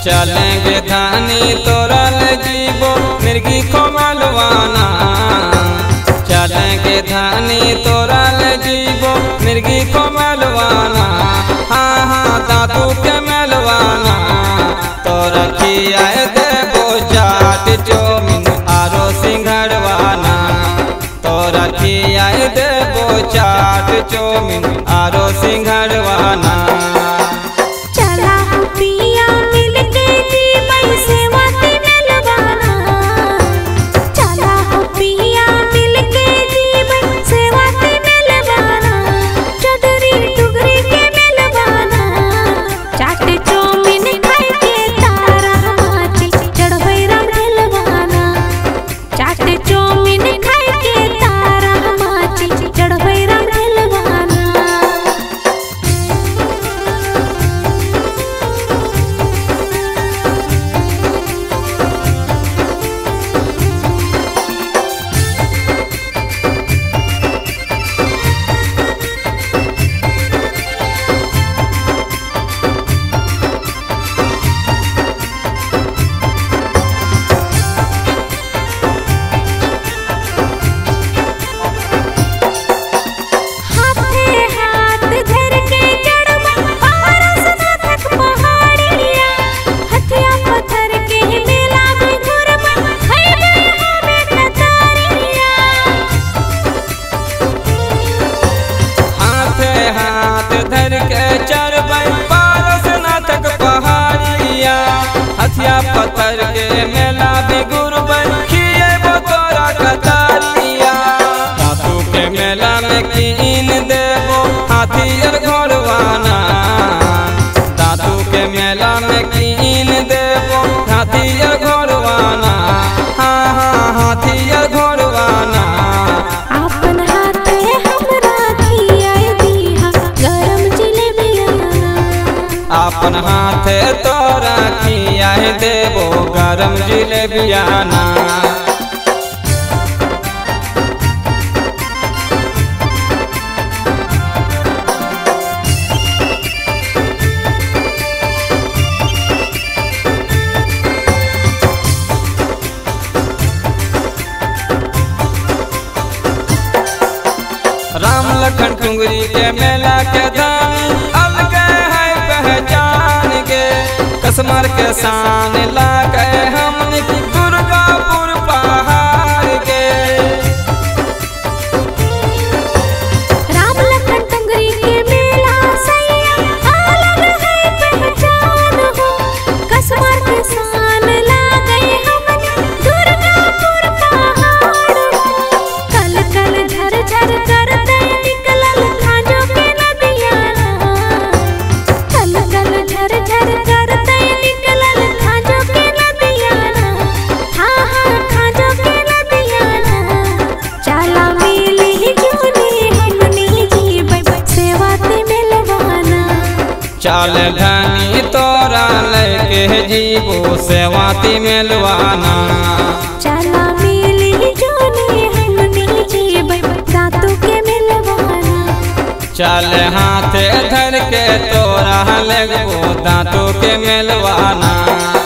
चलेंगे धानी तोरा ले जीबो मिर्गी को मलवाना। चलेंगे धानी तोरा ले जीबो मिर्गी को मलवाना। हाँ हाँ दादू के मलवाना। तोरा खियाए देबो चाट चौमिन आरो सिंघड़वाना। तोरा खियाए देबो चाट चौमिन आरो सिंघड़वाना। पत्थर के मेला भी गुरबन खिएबो तोरा कतारिया। दादू के मेला में कीन देबो हाथी और घोड़वाना। दादू के मेला में कीन देबो हाथी और घोड़वाना। हाँ हाँ हाथी और घोड़वाना। अपन हाथे हमरा खियाए दीहा गरम जिलेबियाना। अपन हाथे तोरा खियाए देबो गरम जिलेबियाना। राम लखन टुंगरी के मेला के दानी अलग है पहचान के। कसमर के शान लागे हमने दुर्गापुर पहाड़ के। राम लखन टुंगरी के मेला सैया अलग है पहचान हो। कसमर के शान लागे हमने दुर्गापुर पहाड़ हो। कल कल झर झर करते निकलल खाजो के नदियाना। कल कल झर झर करते निकलल खाजो के नदियाना। हाँ हाँ खाजो के नदियाना। चला मिली जूनी हमनी जीबै सेवाती मिलवाना। चल धनी तोरा लेके जीबो सेवाती मिलवाना। चला मिली जूनी हमनी जीबै दादू के मिलवाना। चल हाथे धर के तोरा लगबो दादू के मिलवाना।